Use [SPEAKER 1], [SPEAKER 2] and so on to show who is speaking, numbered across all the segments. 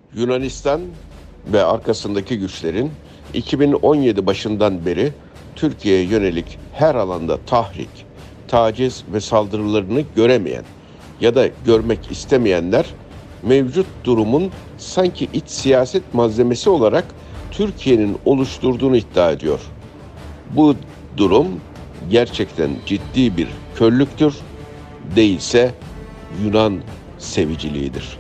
[SPEAKER 1] Yunanistan ve arkasındaki güçlerin 2017 başından beri Türkiye'ye yönelik her alanda tahrik, taciz ve saldırılarını göremeyen ya da görmek istemeyenler mevcut durumun sanki iç siyaset malzemesi olarak Türkiye'nin oluşturduğunu iddia ediyor. Bu durum gerçekten ciddi bir körlüktür, değilse Yunan seviciliğidir.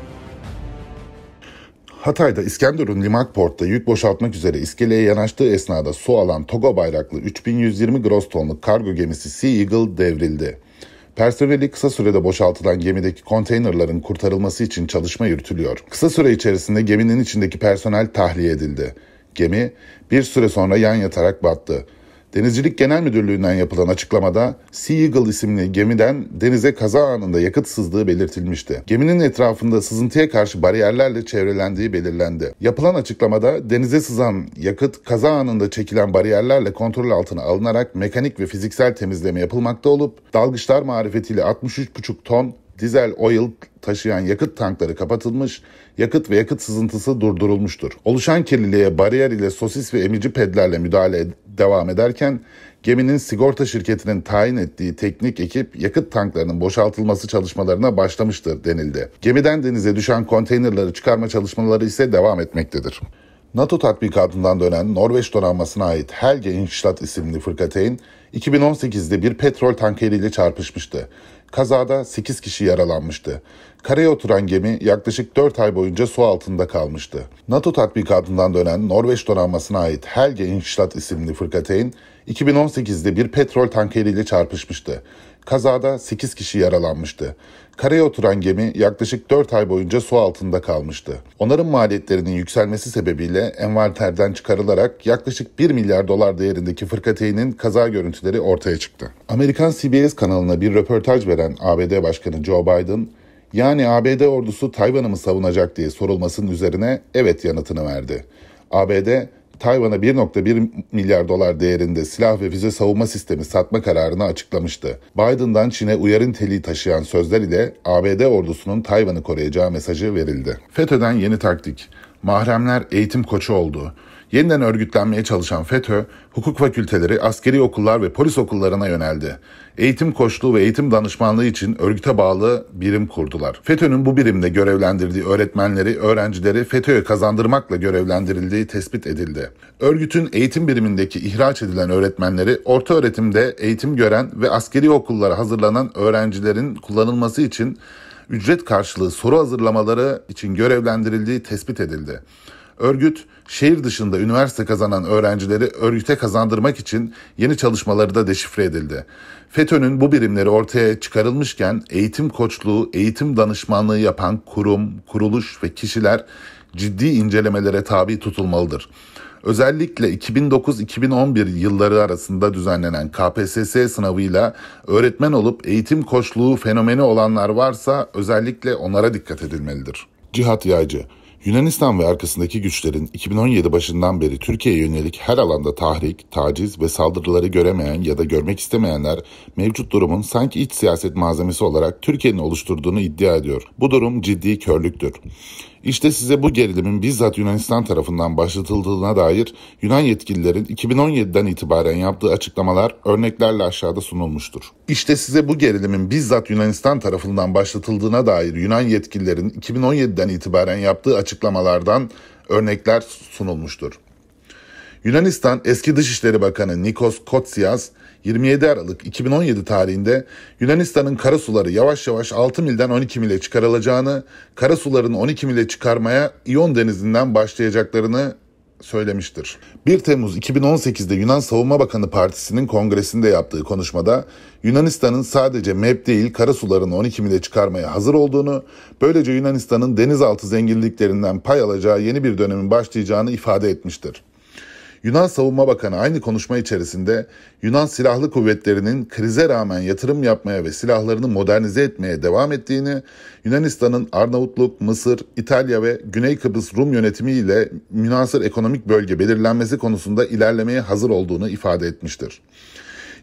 [SPEAKER 2] Hatay'da İskenderun Limakport'ta yük boşaltmak üzere iskeleye yanaştığı esnada su alan Togo bayraklı 3120 gross tonluk kargo gemisi Sea Eagle devrildi. Personeli kısa sürede boşaltılan gemideki konteynerların kurtarılması için çalışma yürütülüyor. Kısa süre içerisinde geminin içindeki personel tahliye edildi. Gemi bir süre sonra yan yatarak battı. Denizcilik Genel Müdürlüğü'nden yapılan açıklamada Sea Eagle isimli gemiden denize kaza anında yakıt sızdığı belirtilmişti. Geminin etrafında sızıntıya karşı bariyerlerle çevrelendiği belirlendi. Yapılan açıklamada denize sızan yakıt kaza anında çekilen bariyerlerle kontrol altına alınarak mekanik ve fiziksel temizleme yapılmakta olup dalgıçlar marifetiyle 63,5 ton dizel oil taşıyan yakıt tankları kapatılmış, yakıt ve yakıt sızıntısı durdurulmuştur. Oluşan kirliliğe bariyer ile sosis ve emici pedlerle müdahale devam ederken geminin sigorta şirketinin tayin ettiği teknik ekip yakıt tanklarının boşaltılması çalışmalarına başlamıştır denildi. Gemiden denize düşen konteynerları çıkarma çalışmaları ise devam etmektedir. NATO tatbikatından dönen Norveç donanmasına ait Helge Ingstad isimli fırkateyn 2018'de bir petrol tankeriyle çarpışmıştı. Kazada 8 kişi yaralanmıştı. Karaya oturan gemi yaklaşık 4 ay boyunca su altında kalmıştı. NATO tatbikatından dönen Norveç donanmasına ait Helge Ingstad isimli fırkateyn 2018'de bir petrol tankeriyle çarpışmıştı. Kazada 8 kişi yaralanmıştı. Karaya oturan gemi yaklaşık 4 ay boyunca su altında kalmıştı. Onarım maliyetlerinin yükselmesi sebebiyle envanterden çıkarılarak yaklaşık 1 milyar dolar değerindeki fırkateynin kaza görüntüleri ortaya çıktı. Amerikan CBS kanalına bir röportaj veren ABD Başkanı Joe Biden, yani ABD ordusu Tayvan'ı mı savunacak diye sorulmasının üzerine evet yanıtını verdi. ABD, Tayvan'a 1,1 milyar dolar değerinde silah ve füze savunma sistemi satma kararını açıklamıştı. Biden'dan Çin'e uyarı niteliği taşıyan sözler ile ABD ordusunun Tayvan'ı koruyacağı mesajı verildi. FETÖ'den yeni taktik. Mahremler eğitim koçu oldu. Yeniden örgütlenmeye çalışan FETÖ, hukuk fakülteleri, askeri okullar ve polis okullarına yöneldi. Eğitim koçluğu ve eğitim danışmanlığı için örgüte bağlı birim kurdular. FETÖ'nün bu birimde görevlendirdiği öğretmenleri, öğrencileri FETÖ'ye kazandırmakla görevlendirildiği tespit edildi. Örgütün eğitim birimindeki ihraç edilen öğretmenleri, orta öğretimde eğitim gören ve askeri okullara hazırlanan öğrencilerin kullanılması için ücret karşılığı soru hazırlamaları için görevlendirildiği tespit edildi. Örgüt, şehir dışında üniversite kazanan öğrencileri örgüte kazandırmak için yeni çalışmaları da deşifre edildi. FETÖ'nün bu birimleri ortaya çıkarılmışken eğitim koçluğu, eğitim danışmanlığı yapan kurum, kuruluş ve kişiler ciddi incelemelere tabi tutulmalıdır. Özellikle 2009-2011 yılları arasında düzenlenen KPSS sınavıyla öğretmen olup eğitim koçluğu fenomeni olanlar varsa özellikle onlara dikkat edilmelidir. Cihat Yaycı, Yunanistan ve arkasındaki güçlerin 2017 başından beri Türkiye'ye yönelik her alanda tahrik, taciz ve saldırıları göremeyen ya da görmek istemeyenler mevcut durumun sanki iç siyaset malzemesi olarak Türkiye'nin oluşturduğunu iddia ediyor. Bu durum ciddi körlüktür. İşte size bu gerilimin bizzat Yunanistan tarafından başlatıldığına dair Yunan yetkililerin 2017'den itibaren yaptığı açıklamalar örneklerle aşağıda sunulmuştur. İşte size bu gerilimin bizzat Yunanistan tarafından başlatıldığına dair Yunan yetkililerin 2017'den itibaren yaptığı açıklamalardan örnekler sunulmuştur. Yunanistan eski Dışişleri Bakanı Nikos Kotzias, 27 Aralık 2017 tarihinde Yunanistan'ın karasuları yavaş yavaş 6 milden 12 mile çıkarılacağını, karasularını 12 mile çıkarmaya İyon Denizi'nden başlayacaklarını söylemiştir. 1 Temmuz 2018'de Yunan Savunma Bakanı Partisi'nin kongresinde yaptığı konuşmada Yunanistan'ın sadece MEP değil karasularını 12 mile çıkarmaya hazır olduğunu, böylece Yunanistan'ın denizaltı zenginliklerinden pay alacağı yeni bir dönemin başlayacağını ifade etmiştir. Yunan Savunma Bakanı aynı konuşma içerisinde Yunan Silahlı Kuvvetleri'nin krize rağmen yatırım yapmaya ve silahlarını modernize etmeye devam ettiğini, Yunanistan'ın Arnavutluk, Mısır, İtalya ve Güney Kıbrıs Rum yönetimi ile münhasır ekonomik bölge belirlenmesi konusunda ilerlemeye hazır olduğunu ifade etmiştir.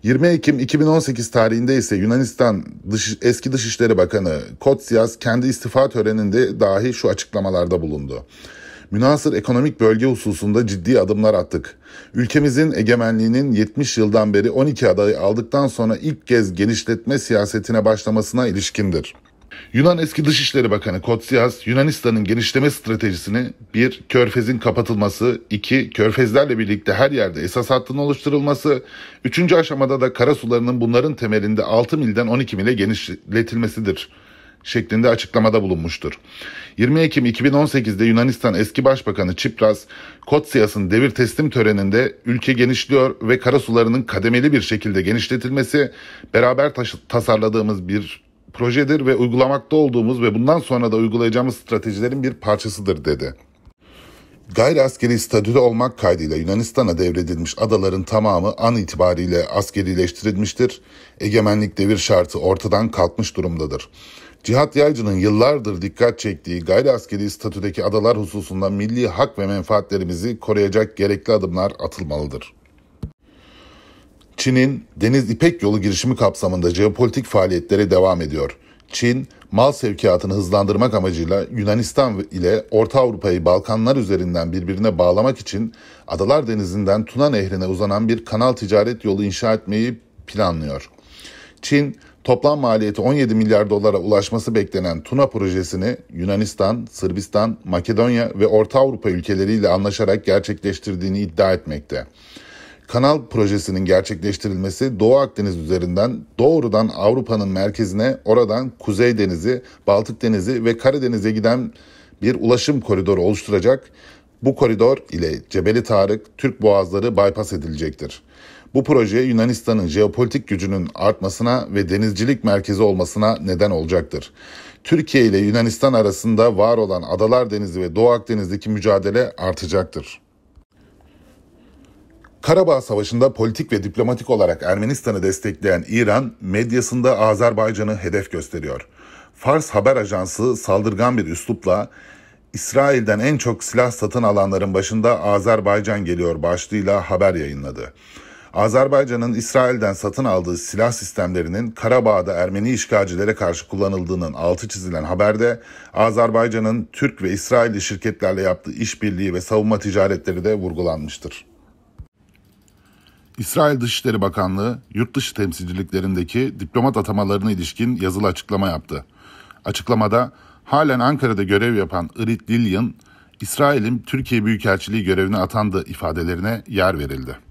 [SPEAKER 2] 20 Ekim 2018 tarihinde ise Yunanistan eski Dışişleri Bakanı Kotzias kendi istifa töreninde dahi şu açıklamalarda bulundu. Münhasır ekonomik bölge hususunda ciddi adımlar attık. Ülkemizin egemenliğinin 70 yıldan beri 12 adayı aldıktan sonra ilk kez genişletme siyasetine başlamasına ilişkindir. Yunan eski Dışişleri Bakanı Kotzias, Yunanistan'ın genişleme stratejisini 1. Körfez'in kapatılması, 2. Körfezlerle birlikte her yerde esas hattının oluşturulması, 3. aşamada da karasularının bunların temelinde 6 milden 12 mile genişletilmesidir şeklinde açıklamada bulunmuştur. 20 Ekim 2018'de Yunanistan eski Başbakanı Tsipras, Kotzias'ın devir teslim töreninde ülke genişliyor ve karasularının kademeli bir şekilde genişletilmesi beraber tasarladığımız bir projedir ve uygulamakta olduğumuz ve bundan sonra da uygulayacağımız stratejilerin bir parçasıdır dedi. Gayri askeri statüde olmak kaydıyla Yunanistan'a devredilmiş adaların tamamı an itibariyle askerileştirilmiştir. Egemenlik devir şartı ortadan kalkmış durumdadır. Cihat Yaycı'nın yıllardır dikkat çektiği gayri askeri statüdeki adalar hususunda milli hak ve menfaatlerimizi koruyacak gerekli adımlar atılmalıdır. Çin'in Deniz İpek Yolu girişimi kapsamında jeopolitik faaliyetleri devam ediyor. Çin, mal sevkiyatını hızlandırmak amacıyla Yunanistan ile Orta Avrupa'yı Balkanlar üzerinden birbirine bağlamak için Adalar Denizi'nden Tuna Nehri'ne uzanan bir kanal ticaret yolu inşa etmeyi planlıyor. Çin, toplam maliyeti 17 milyar dolara ulaşması beklenen Tuna projesini Yunanistan, Sırbistan, Makedonya ve Orta Avrupa ülkeleriyle anlaşarak gerçekleştirdiğini iddia etmekte. Kanal projesinin gerçekleştirilmesi Doğu Akdeniz üzerinden doğrudan Avrupa'nın merkezine, oradan Kuzey Denizi, Baltık Denizi ve Karadeniz'e giden bir ulaşım koridoru oluşturacak. Bu koridor ile Cebeli Tarık, Türk Boğazları bypass edilecektir. Bu proje Yunanistan'ın jeopolitik gücünün artmasına ve denizcilik merkezi olmasına neden olacaktır. Türkiye ile Yunanistan arasında var olan Adalar Denizi ve Doğu Akdeniz'deki mücadele artacaktır. Karabağ Savaşı'nda politik ve diplomatik olarak Ermenistan'ı destekleyen İran, medyasında Azerbaycan'ı hedef gösteriyor. Fars haber ajansı saldırgan bir üslupla İsrail'den en çok silah satın alanların başında Azerbaycan geliyor başlığıyla haber yayınladı. Azerbaycan'ın İsrail'den satın aldığı silah sistemlerinin Karabağ'da Ermeni işgalcilere karşı kullanıldığının altı çizilen haberde Azerbaycan'ın Türk ve İsrailli şirketlerle yaptığı işbirliği ve savunma ticaretleri de vurgulanmıştır. İsrail Dışişleri Bakanlığı, yurt dışı temsilciliklerindeki diplomat atamalarına ilişkin yazılı açıklama yaptı. Açıklamada, halen Ankara'da görev yapan Irit Lilyan, İsrail'in Türkiye Büyükelçiliği görevine atandığı ifadelerine yer verildi.